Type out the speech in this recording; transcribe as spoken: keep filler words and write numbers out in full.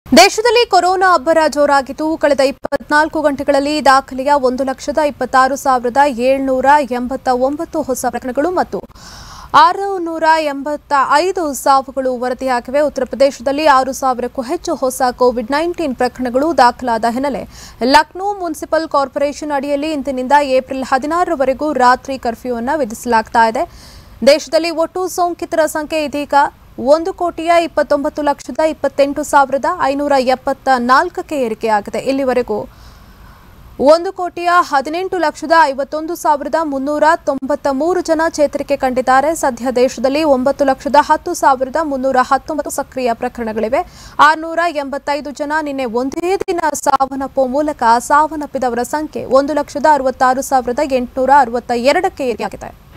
ದೇಶದಲ್ಲಿ ಕೊರೋನಾ ಅಬ್ಬರ ಜೋರಾಗಿದ್ದು ಕಳೆದ ಇಪ್ಪತ್ನಾಲ್ಕು ಗಂಟೆಗಳಲ್ಲಿ ದಾಖಲೆಯ ಒಂದು ಲಕ್ಷದ ಇಪ್ಪತ್ತಾರು ಸಾವಿರದ ಏಳುನೂರ ಎಂಬತ್ತ ಒಂಬತ್ತು ಹೊಸ ಪ್ರಕರಣಗಳು ಮತ್ತು ಆರುನೂರ ಎಂಬತ್ತ ಐದು ಸಾವುಗಳು ವರದಿಯಾಗಿವೆ. ಉತ್ತರ ಪ್ರದೇಶದಲ್ಲಿ ಆರು ಸಾವಿರಕ್ಕೂ ಹೆಚ್ಚು ಹೊಸ ಕೋವಿಡ್ ನೈನ್ಟೀನ್ ಪ್ರಕರಣಗಳು ದಾಖಲಾದ ಹಿನ್ನೆಲೆ ಲಕ್ನೋ ಮುನ್ಸಿಪಲ್ ಕಾರ್ಪೊರೇಷನ್ ಅಡಿಯಲ್ಲಿ ಇಂದಿನಿಂದ ಏಪ್ರಿಲ್ ಹದಿನಾರರವರೆಗೂ ರಾತ್ರಿ ಕರ್ಫ್ಯೂ ಅನ್ನು ವಿಧಿಸಲಾಗ್ತಾ ಇದೆ. ದೇಶದಲ್ಲಿ ಒಟ್ಟು ಸೋಂಕಿತರ ಸಂಖ್ಯೆ ಇದೀಗ ಒಂದು ಕೋಟಿಯ ಇಪ್ಪತ್ತೊಂಬತ್ತು ಲಕ್ಷದ ಇಪ್ಪತ್ತೆಂಟು ಸಾವಿರದ ಐನೂರ ಎಪ್ಪತ್ತ ನಾಲ್ಕಕ್ಕೆ ಏರಿಕೆಯಾಗಿದೆ. ಇಲ್ಲಿವರೆಗೂ ಒಂದು ಕೋಟಿಯ ಹದಿನೆಂಟು ಲಕ್ಷದ ಐವತ್ತೊಂದು ಸಾವಿರದ ಮುನ್ನೂರ ತೊಂಬತ್ತ ಮೂರು ಜನ ಚೇತರಿಕೆ ಕಂಡಿದ್ದಾರೆ. ಸದ್ಯ ದೇಶದಲ್ಲಿ ಒಂಬತ್ತು ಲಕ್ಷದ ಹತ್ತು ಸಾವಿರದ ಮುನ್ನೂರ ಹತ್ತೊಂಬತ್ತು ಸಕ್ರಿಯ ಪ್ರಕರಣಗಳಿವೆ. ಆರುನೂರ ಎಂಬತ್ತೈದು ಜನ ನಿನ್ನೆ ಒಂದೇ ದಿನ ಸಾವನ್ನಪ್ಪುವ ಮೂಲಕ ಸಾವನ್ನಪ್ಪಿದವರ ಸಂಖ್ಯೆ ಒಂದು ಲಕ್ಷದ ಅರವತ್ತಾರು ಸಾವಿರದ ಎಂಟುನೂರ ಅರವತ್ತ ಎರಡಕ್ಕೆ ಏರಿಕೆಯಾಗಿದೆ.